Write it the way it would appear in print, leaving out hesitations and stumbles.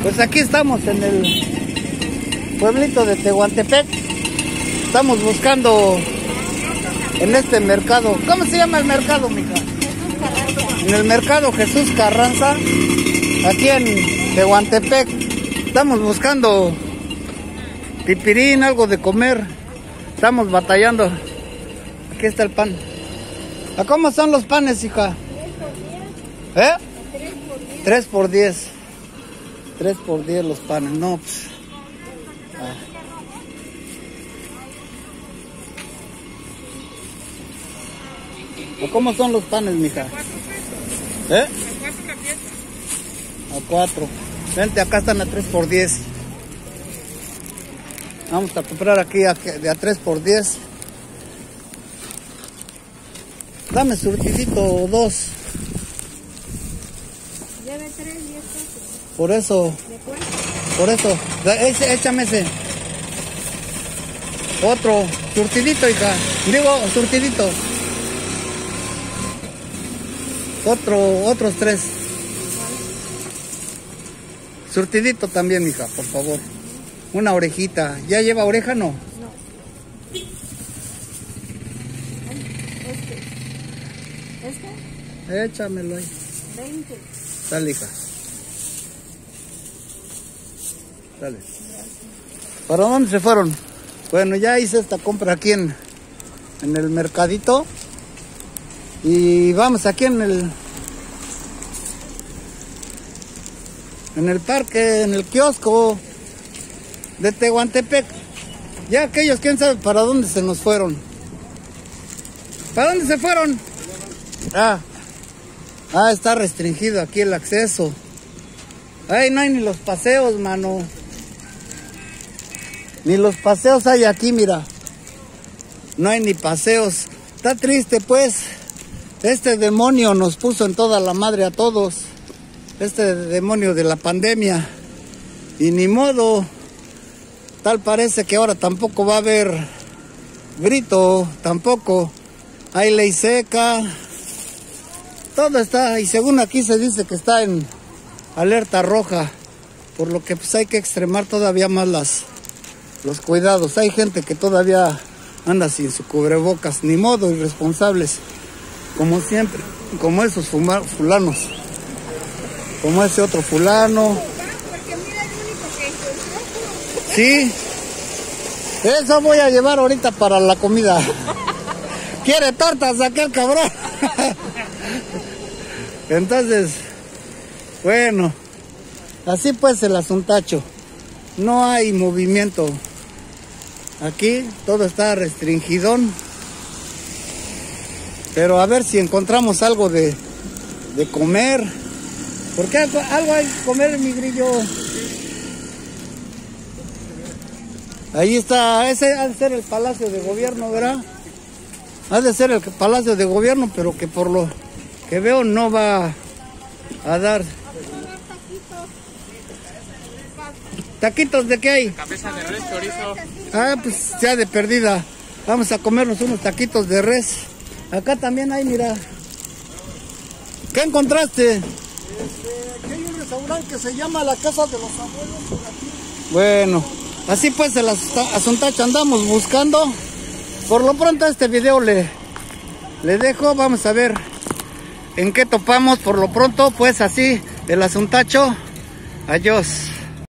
Pues aquí estamos en el pueblito de Tehuantepec. Estamos buscando en este mercado. ¿Cómo se llama el mercado, mija? En el mercado Jesús Carranza, aquí en Tehuantepec. Estamos buscando pipirín, algo de comer. Estamos batallando. Aquí está el pan. ¿A cómo son los panes, hija? 3 por 10. 3 por 10 los panes, no. Pues. ¿A cómo son los panes, mija? A 4. Vente, acá están a 3 por 10. Vamos a comprar aquí de a 3 por 10. Dame surtidito o 2. Lleve 3 y esto. Por eso. Por eso. Échame ese. Otro. Surtidito, hija. Digo, surtidito. Otros 3. Surtidito también, hija, por favor. Una orejita. ¿Ya lleva oreja, no? No. ¿Este? Échamelo ahí. 20. Dale, hija. Dale. ¿Para dónde se fueron? Bueno, ya hice esta compra aquí en el mercadito. Y vamos aquí en el parque, en el kiosco de Tehuantepec. Ya aquellos, quién sabe para dónde se nos fueron. ¿Para dónde se fueron? Está restringido aquí el acceso. Ay, no hay ni los paseos, mano. Ni los paseos hay aquí, mira. No hay ni paseos. Está triste, pues. Este demonio nos puso en toda la madre a todos. Este demonio de la pandemia. Y ni modo. Tal parece que ahora tampoco va a haber grito. Tampoco. Hay ley seca. Todo está. Y según aquí se dice que está en alerta roja. Por lo que pues hay que extremar todavía más los cuidados. Hay gente que todavía anda sin su cubrebocas. Ni modo, irresponsables. Como siempre, como esos fulanos, como ese otro fulano. Sí, eso voy a llevar ahorita para la comida. Quiere tortas aquel cabrón. Entonces, bueno, así pues el asuntacho. No hay movimiento. Aquí todo está restringidón. Pero a ver si encontramos algo de comer. Porque algo hay que comer, mi grillo. Ahí está, ese ha de ser el Palacio de Gobierno, ¿verdad? Ha de ser el Palacio de Gobierno, pero que por lo que veo no va a dar. ¿Taquitos de qué hay? Cabeza de res, chorizo. Pues ya de perdida. Vamos a comernos unos taquitos de res. Acá también hay, mira. ¿Qué encontraste? Aquí hay un restaurante que se llama La Casa de los Abuelos por aquí. Bueno, así pues el asuntacho andamos buscando. Por lo pronto este video le dejo. Vamos a ver en qué topamos. Por lo pronto, pues así el asuntacho. Adiós.